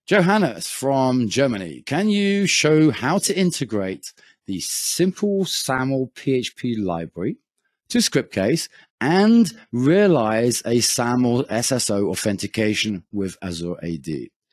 Johannes from Germany, can you show how to integrate the simpleSAMLphp library to Scriptcase and realize a SAML SSO authentication with Azure AD?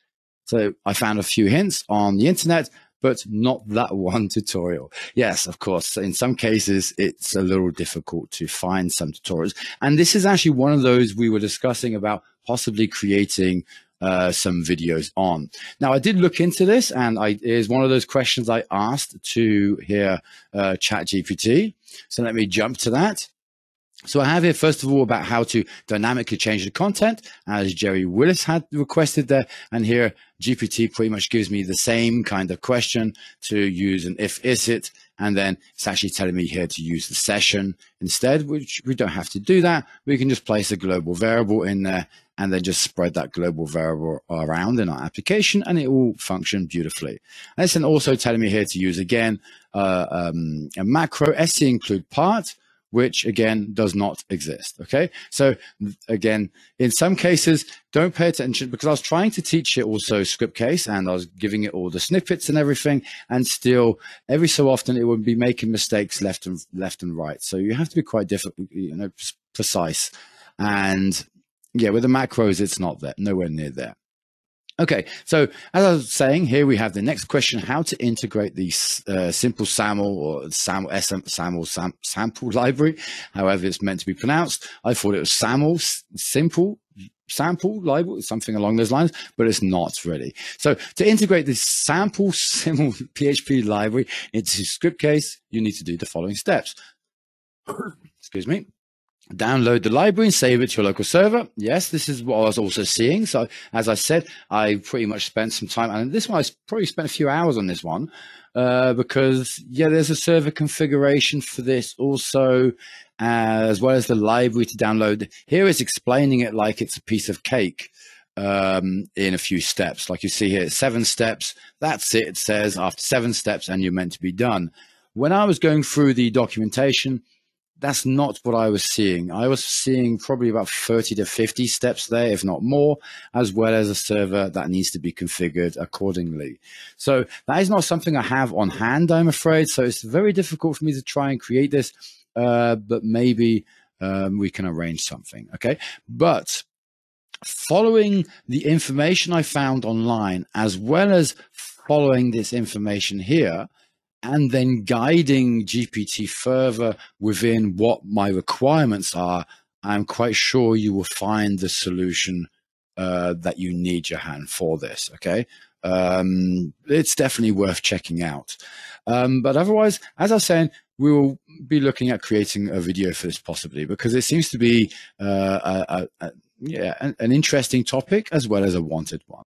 So I found a few hints on the internet, but not that one tutorial. Yes, of course, in some cases, it's a little difficult to find some tutorials. And this is actually one of those we were discussing about possibly creating some videos on. Now, I did look into this, and it is one of those questions I asked to here ChatGPT. So let me jump to that. So I have here, first of all, about how to dynamically change the content, as Jerry Willis had requested there. And here, GPT pretty much gives me the same kind of question to use an if-is-it. And then it's actually telling me here to use the session instead, which we don't have to do that. We can just place a global variable in there and then just spread that global variable around in our application, and it will function beautifully. And it's then also telling me here to use, again, a macro scInclude part, which again does not exist. Okay, so again, in some cases, don't pay attention, because I was trying to teach it also Scriptcase, and I was giving it all the snippets and everything, and still every so often it would be making mistakes left and right. So you have to be quite precise. And yeah, with the macros, it's not there, nowhere near there. Okay, so as I was saying, here we have the next question: how to integrate the simpleSAML or SAML sample library, however it's meant to be pronounced. I thought it was SAML, simple sample library, something along those lines, but it's not really. So to integrate the simpleSAMLphp library into Scriptcase, you need to do the following steps. Excuse me. Download the library and save it to your local server. Yes, this is what I was also seeing. So as I said, I pretty much spent some time, and this one I probably spent a few hours on this one, because yeah, there's a server configuration for this also, as well as the library to download. Here it's explaining it like it's a piece of cake in a few steps. Like you see here, 7 steps. That's it. It says after 7 steps and you're meant to be done. When I was going through the documentation, that's not what I was seeing. I was seeing probably about 30 to 50 steps there, if not more, as well as a server that needs to be configured accordingly. So that is not something I have on hand, I'm afraid. So it's very difficult for me to try and create this, but maybe we can arrange something, okay? But following the information I found online, as well as following this information here, and then guiding GPT further within what my requirements are, I'm quite sure you will find the solution that you need, Johan, for this, okay? It's definitely worth checking out. But otherwise, as I was saying, we will be looking at creating a video for this possibly, because it seems to be an interesting topic as well as a wanted one.